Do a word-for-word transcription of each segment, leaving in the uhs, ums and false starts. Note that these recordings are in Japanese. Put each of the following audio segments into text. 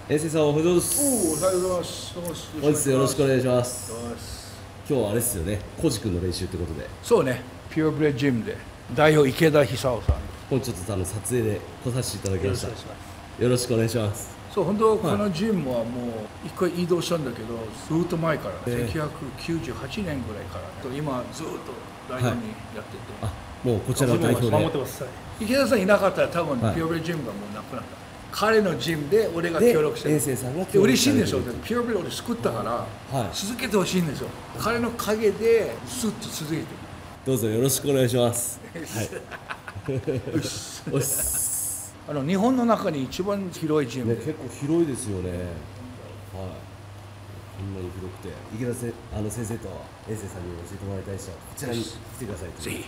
遠征さんおはようございます。 おお、おはようございます。 本日よろしくお願いします。今日はあれですよね、コジ君の練習ということで。 そうね、ピュアブレジムで代表池田久夫さん。 本日ちょっとあの撮影で来させていただきました。よろしくお願いします。 そう、本当このジムはもう一回移動したんだけど、ずっと前から、せんきゅうひゃくきゅうじゅうはちねんぐらいからと今ずっと代表にやってて、 はい、あ、もうこちらの代表で守ってます。池田さんいなかったら多分ピュアブレジムがもうなくなった。彼のジムで俺が協力してる。 遠征さんがで嬉しいんですよ。ピュアブレ俺救ったから、はい、続けてほしいんですよ。彼の陰でスッと続いてる。 どうぞよろしくお願いします。はい。おっす。 あの日本の中に一番広いジム、 ね、結構広いですよね。はい。こんなに広くて、池田せあの先生と遠征さんに教えてもらいたい人はこちらに来てください。 ぜひ。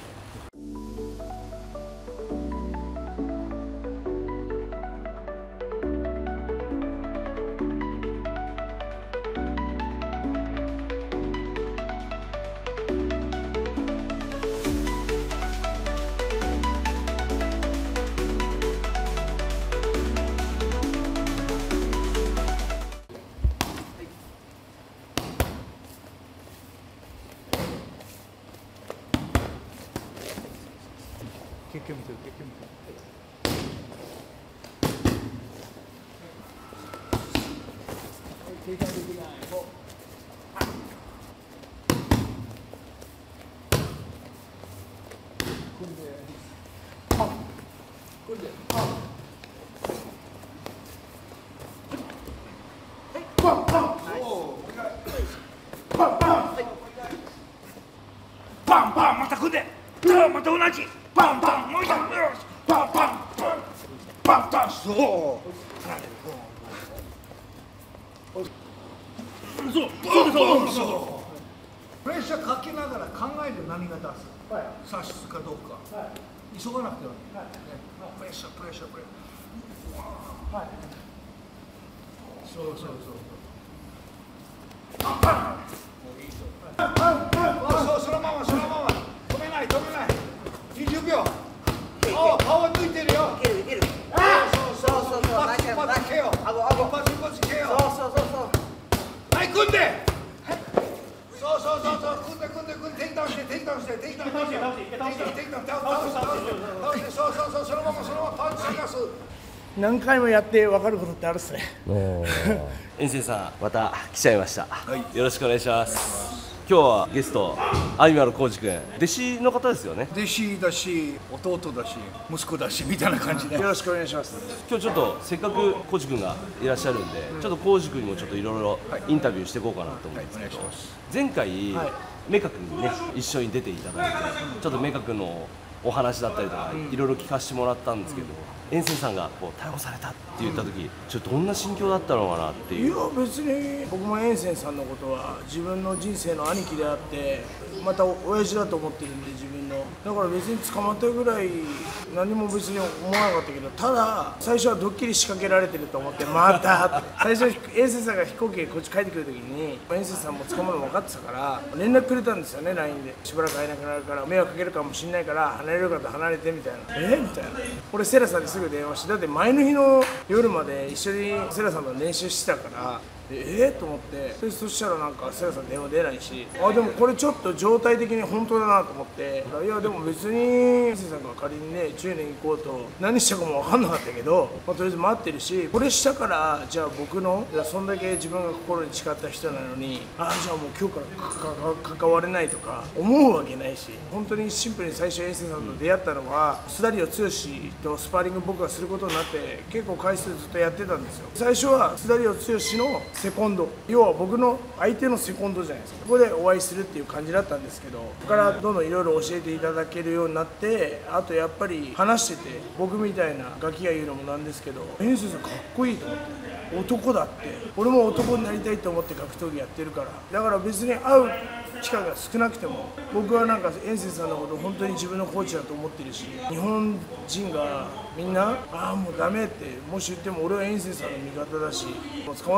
結局見てる、結局見てる。警戒できない。組んで、パン。組んで、パン。パン、パン。パン、パン。パン、パン、また組んで。また同じ。パンパン、もう一度、パンパン、パンパン、そう。そう、そうそうそう。プレッシャーかけながら考えて何が出す。差しかどうか。急がなくては。プレッシャー、プレッシャー、プレッシャー。そうそうそう。パンパン。パンパン。そう、そのまま、そのまま。止めない、止めない。にじゅうびょう。あ、顔抜いてるよ。いけるいける。そうそうそうそう。パチパチけよ。あごあごパチパチけよ。そうそうそうそう。はい、組んで。そうそうそうそう。組んで組んで組んでテイクダウンしてテイクダウンしてテイクダウンしてテイクダウンしてテイクダウンしてテイクダウン倒して倒して倒してそうそうそうそのままそのままパンチ出す。何回もやって分かることってあるっすね。 遠征さんまた来ちゃいました。はい。よろしくお願いします。今日はゲストアニマルコージ君、弟子の方ですよね。 弟子だし弟だし息子だしみたいな感じでよろしくお願いします。 今日ちょっとせっかくコージ君がいらっしゃるんで、うん、ちょっとコージ君にもちょっといろいろインタビューしていこうかなと思うんですけど、はいはい、前回、はい、メカ君にね一緒に出ていただいて、ちょっとメカ君のお話だったりとかいろいろ聞かせてもらったんですけど、うん、遠征さんがこう逮捕されたって言った時、うん、ちょっとどんな心境だったのかなっていう。 いや別に僕も遠征さんのことは自分の人生の兄貴であってまた親父だと思ってるんで自分のだから別に捕まったぐらい何も別に思わなかったけど、ただ最初はドッキリ仕掛けられてると思ってまた最初遠征さんが飛行機でこっち帰ってくる時に遠征さんも捕まるの分かってたから連絡くれたんですよね ライン で。しばらく会えなくなるから迷惑かけるかもしれないから離れる方離れてみたいな。えみたいな。俺セラさんにすぐ電話して、だって前の日の夜まで一緒にセラさんと練習してたからえー、と思ってでそしたらなんかセラさん電話出ないし、あでもこれちょっと状態的に本当だなと思って、いやでも別にセラさんが仮にねじゅうねん行こうと何したかも分かんなかったけど、まあ、とりあえず待ってるし、これしたからじゃあ僕のいやそんだけ自分が心に誓った人なのにああじゃあもう今日から関われないとか思うわけないし、本当にシンプルに最初遠征さんと出会ったのは須田理央剛とスパーリング僕がすることになって結構回数ずっとやってたんですよ。最初は須田理央剛のセコンド、要は僕の相手のセコンドじゃないですか。ここでお会いするっていう感じだったんですけど、ここからどんどんいろいろ教えていただけるようになって、あとやっぱり話してて僕みたいなガキが言うのもなんですけど、遠征さんかっこいいと思って、男だって俺も男になりたいと思って格闘技やってるから、だから別に会う機会が少なくても僕はなんか遠征さんのことを本当に自分のコーチだと思ってるし、日本人がみんなああもうダメってもし言っても俺は遠征さんの味方だし、もう捕まった時は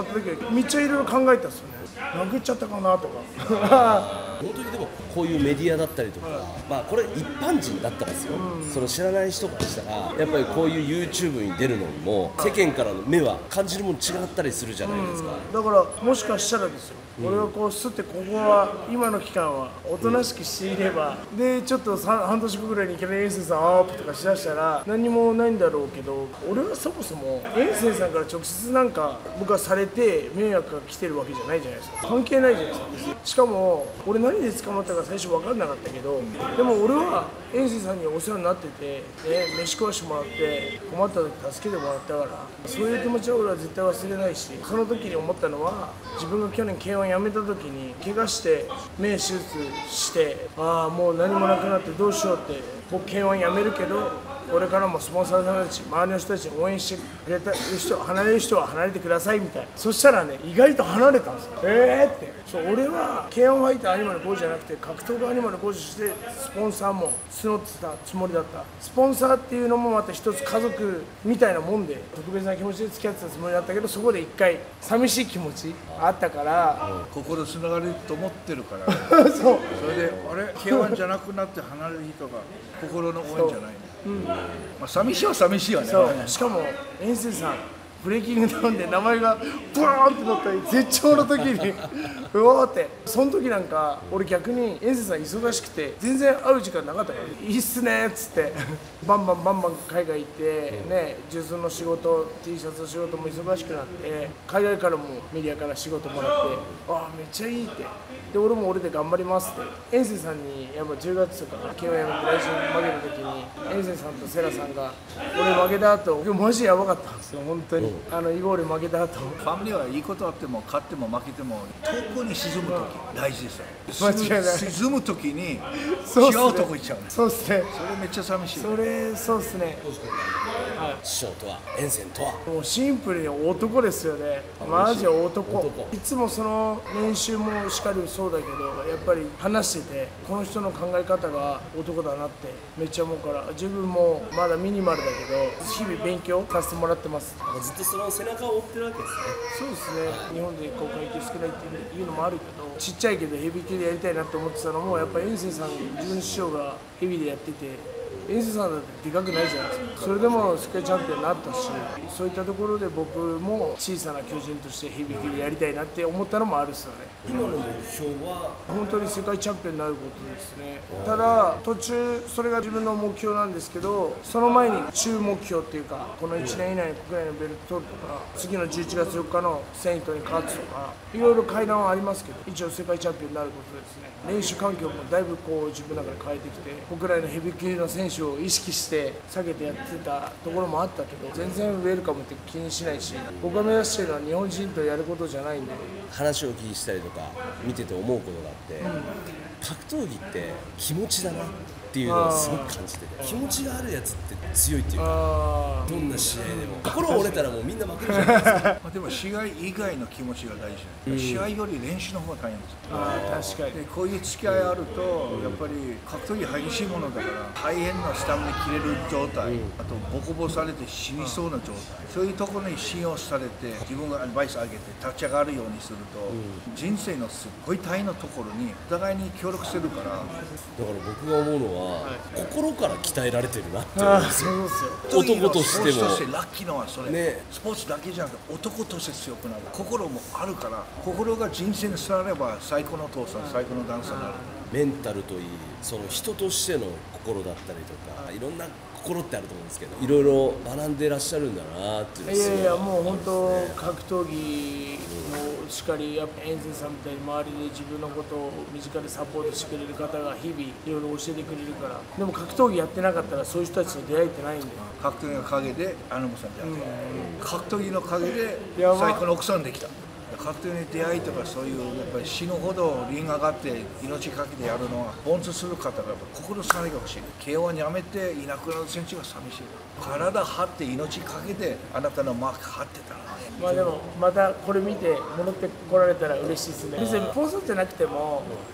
めっちゃいろいろ考えたんですよね。殴っちゃったかなとか本当にでもこういうメディアだったりとか、まあこれ一般人だったらですよ、うん、その知らない人からしたらやっぱりこういう YouTube に出るのにも世間からの目は感じるもの違ったりするじゃないですか、 うん、だからもしかしたらですよ、うん、俺がこうすってここは今の期間はおとなしくしていれば、うん、でちょっと半年後ぐらいにいきなりエンセンさんアップとかしだしたら何もないんだろうけど、俺はそもそもエンセンさんから直接なんか僕はされて迷惑が来てるわけじゃないじゃないですか。関係ないじゃないですか。しかも俺何で捕まったか最初分かんなかったけど、でも俺はエンセンさんにお世話になってて、ね、飯食わしてもらって困った時助けてもらったから、そういう気持ちは俺は絶対忘れないし、その時に思ったのは自分が去年 ケーワン 辞めた時に怪我して目手術して、ああもう何もなくなってどうしようって、僕 ケーワン 辞めるけどこれからもスポンサーさんたち周りの人たちに応援してくれた人、離れる人は離れてくださいみたいな。そしたらね、意外と離れたんですよ。えーって、そう俺は ケーワン ファイターアニマル工事じゃなくて格闘家アニマル工事してスポンサーも募ってたつもりだった。スポンサーっていうのもまた一つ家族みたいなもんで特別な気持ちで付き合ってたつもりだったけど、そこで一回寂しい気持ちあったから、 うん、心つながれると思ってるからそうそれであれ ケーワン じゃなくなって離れる人が心の応援じゃないの、うんまあ、寂しいは寂しいわね。 そうしかもエンセンさんブレイキングダウンで名前がブワーンってなったり絶頂の時にうわーって、その時なんか俺逆にエンセンさん忙しくて全然会う時間なかったから、いいっすねっつってバンバンバンバン海外行ってね、ジュースの仕事 T シャツの仕事も忙しくなって海外からもメディアから仕事もらって、ああめっちゃいいって、で俺も俺で頑張りますってエンセンさんにやっぱじゅうがつとか ケーワン やめて来週負けた時にエンセンさんとセラさんが俺負けた後、今日マジでやばかったんですよ本当に。あのイゴール負けた後、 ファミリーはいいことあっても勝っても負けても遠くに沈む時大事ですよ。 間違いない。 沈む時に違うとこ行っちゃうね。 そうっすね。 それめっちゃ寂しい。 それそうっすね。 師匠とはエンセンとはもうシンプルに男ですよね。マジ男。いつもその練習もしかりそうだけど、やっぱり話しててこの人の考え方が男だなってめっちゃ思うから、自分もまだミニマルだけど日々勉強させてもらってます。 ずっとその背中を追ってるわけですね。 そうですね。日本でこう階級少ないっていうのもあるけど、ちっちゃいけどヘビー級でやりたいなと思ってたのもやっぱりエンセンさん、自分の師匠がヘビーでやってて。エンセンさんだってでかくないじゃないですか。それでも世界チャンピオンになったし、そういったところで僕も小さな巨人としてヘビー級でやりたいなって思ったのもあるっすよね。 今の目標は本当に世界チャンピオンになることですね。ただ途中それが自分の目標なんですけど、その前に中目標っていうか、このいちねん以内に国内のベルト取るとか、次のじゅういちがつよっかのセイントに勝つとか、いろいろ階段はありますけど、一応世界チャンピオンになることですね。練習環境もだいぶこう自分の中で変えてきて、国内のヘビー級の選手を意識して下げてやってたところもあったけど、全然ウェルカムって気にしないし、僕が目指しているのは日本人とやることじゃないんで。 話を聞きしたりとか見てて思うことがあって、うん、格闘技って気持ちだなっていうのをすごく感じてて、気持ちがあるやつって強いっていうか、どんな試合でも心折れたらもうみんな負けるじゃないですかまあでも試合以外の気持ちが大事なんです、うん、試合より練習の方が大変です。 あ確かに。 でこういう付き合いあると、やっぱり格闘技激しいものだから大変なスタミナ切れる状態、うん、あとボコボコされて死にそうな状態、そういうところに信用されて自分がアドバイスあげて立ち上がるようにすると、うん、人生のすっごい大変なところにお互いに協力するから。だから僕が思うのは、はい、心から鍛えられてるなって思うんですよ。男としても。 スポーツとしてラッキーのはそれ、ね、スポーツだけじゃなくて男として強くなる。心もあるから、心が人生につながれば最高の父さん、最高のダンサーになる。 メンタルといい、その人としての心だったりとか、いろんな心ってあると思うんですけど、いろいろ学んでらっしゃるんだなっていうのは。 いやいや、もう本当格闘技もしっかり、やっぱエンゼルさんみたいに周りで自分のことを身近でサポートしてくれる方が日々いろいろ教えてくれるから。でも格闘技やってなかったらそういう人たちと出会えてないんで。 格闘技の陰でアナモさんであって、うん、格闘技の陰で最高の奥さんできた。格闘技に出会いとかそういうやっぱり死ぬほどリング上がって命かけてやるのは本当する方がやっぱ心つながりが欲しい。ケーワンやめていなくなる選手が寂しい。体張って命かけてあなたのマーク張ってたらね。 まあでもまたこれ見て戻ってこられたら嬉しいですね。別にスポンサーじゃなくても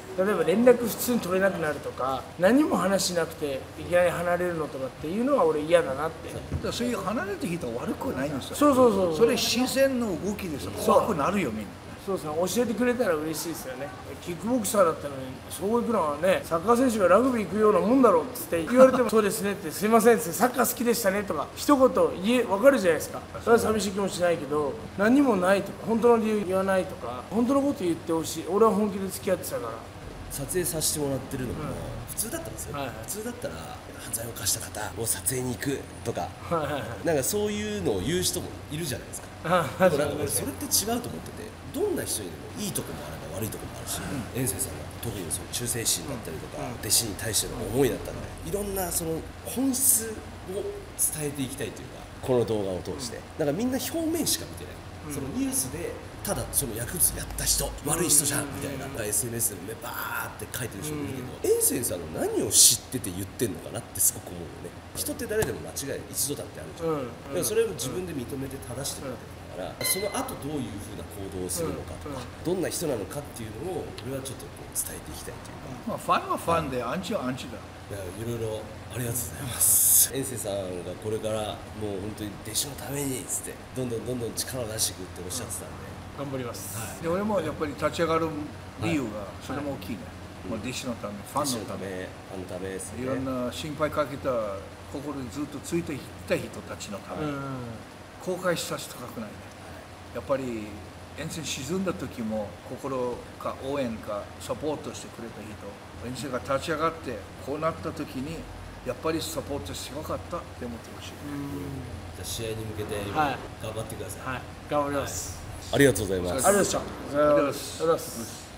例えば連絡普通に取れなくなるとか、何も話しなくていきなり離れるのとかっていうのは俺嫌だなって。 だからそういう離れた人は悪くないんですよ。 そうそうそうそれ自然の動きですよ。怖くなるよみんな。 そうですね、教えてくれたら嬉しいですよね。キックボクサーだったのにそう行くのはね、サッカー選手がラグビー行くようなもんだろうっつって言われてもそうですねって、すいませんってサッカー好きでしたねとか一言言え分かるじゃないですか。それは寂しい気もしないけど、何もないとか本当の理由言わないとか、本当のこと言ってほしい。俺は本気で付き合ってたから。 撮影させてもらってるのも普通だったんですよ、 はいはい、 普通だったら犯罪を犯した方を撮影に行くとか、 はいはいはい、 なんかそういうのを言う人もいるじゃないですか。でもなんか俺それって違うと思ってて、どんな人にでもいいとこもあれば悪いとこもあるし、遠征さんが特にその忠誠心だったりとか、弟子に対しての思いだったら、いろんなその本質を伝えていきたいというか、この動画を通してだからみんな表面しか見てない、そのニュースでただその薬物やった人悪い人じゃんみたいな エスエヌエス でもバーって書いてる人もいるけど、遠征さんの何を知ってて言ってんのかなってすごく思うよね。人って誰でも間違い一度だってあるじゃん、でもそれを自分で認めて正してくれてるから、その後どういうふうな行動をするのかとか、どんな人なのかっていうのを俺はちょっとこう伝えていきたいというか、 まあファンはファンでアンチはアンチだ。 いやいろいろありがとうございます。遠征さんがこれからもう本当に弟子のためにっつってどんどんどんどん力を出していくっておっしゃってたんで、 頑張ります、はい、 で俺もやっぱり立ち上がる理由がそれも大きいね、はい、弟子のため、ファンのため、 ファンのためですね。 いろんな心配かけた心にずっとついていった人たちのため、後悔させたくないね。やっぱり遠征沈んだ時も心か応援かサポートしてくれた人、遠征が立ち上がってこうなった時にやっぱりサポートしてよかったって思ってほしい。 じゃあ試合に向けて今頑張ってください。 はい、頑張ります、 はい、ありがとうございます。 ありがとうございました。ありがとうございます。